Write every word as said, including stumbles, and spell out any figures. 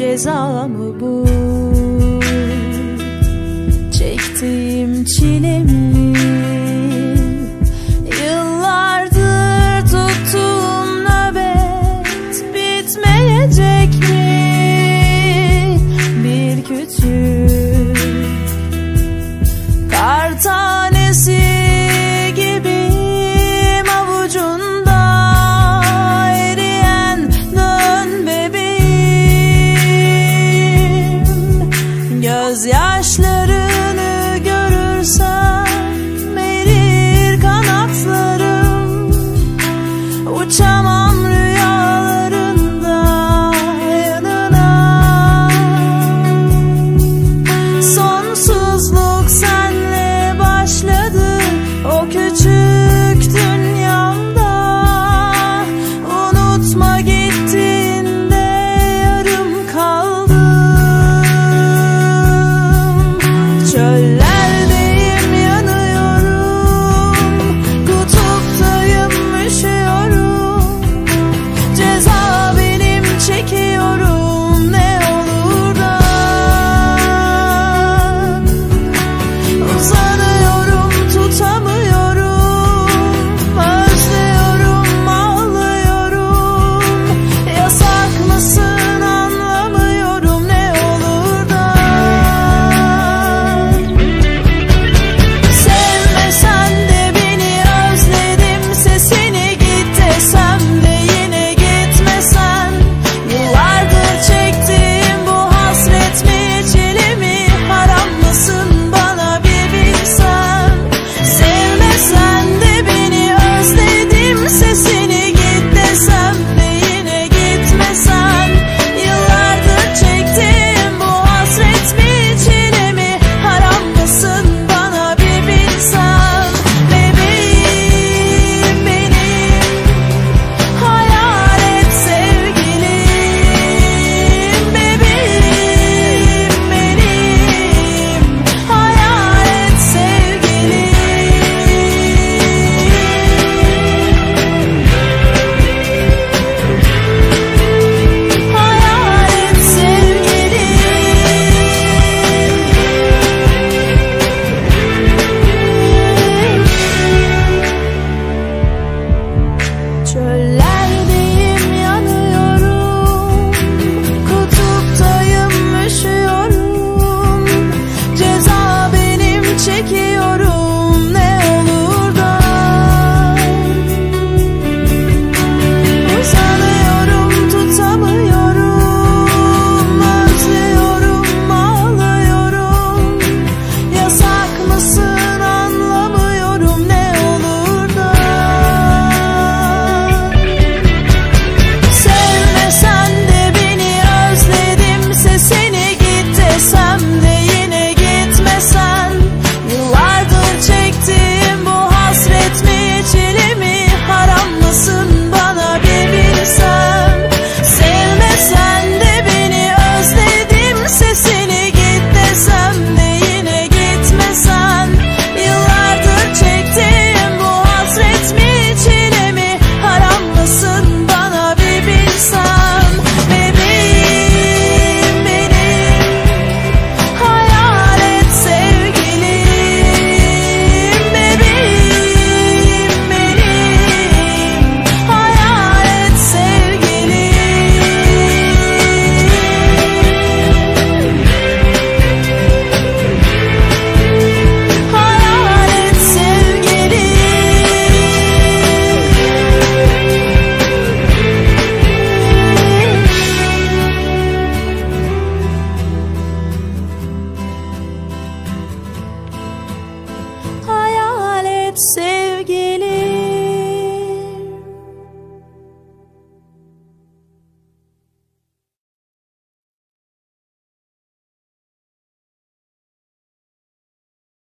ceza mı bu? Çektiğim çile mi? Yıllardır tuttuğum nöbet bitmeyecek mi? Bir küçük kar tanesi gibiyim avucunda eriyen, dön bebeğim. Gözyaşlarını görürsem erir kanatlarım, uçamam rüyalarında yanına. Sonsuzluk senle başladı o küçük dünyamda. Unutma gittiğinde yarım kaldım. Çöllerdeyim, yanıyorum, kutuptayım, üşüyorum. Ceza benim, çekiyorum ne olur da. Uzanıyorum, tutamıyorum, özlüyorum, ağlıyorum. Yasak mısın, anlamıyorum ne olur da. Sevmesen de beni, özledim sesini, git desem de yine gitmesen. Yıllardır çektiğim bu hasret mi, çile mi, haram mısın bana bir bilsem. Sevmesen de beni, özledim sesini, git desem de yine gitmesen. Yıllardır çektiğim bu hasret mi, çile mi, haram mısın bana bir bilsem. Bebeğim benim, hayalet sevgilim. Bebeğim benim, hayalet sevgilim. Hayalet sevgilim. Çöllerdeyim, yanıyorum, kutuptayım, üşüyorum. Ceza benim, çekiyorum ne olur da. Uzanıyorum, tutamıyorum, özlüyorum, ağlıyorum. Yasak mısın, anlamıyorum ne olur da. Sevmesen de beni, özledim sesini, git desem de yine gitmesen. Yıllardır çektiğim bu hasret mi, çile mi, haram mısın bana bir bilsem. Sevmesen de beni, özledim sesini, git desem de yine gitmesen. Yıllardır çektiğim bu hasret mi, çile mi, haram mısın bana bir bilsem. Bebeğim benim, hayalet sevgilim. Bebeğim benim, hayalet sevgilim. Hayalet sevgilim. Hayalet sevgilim.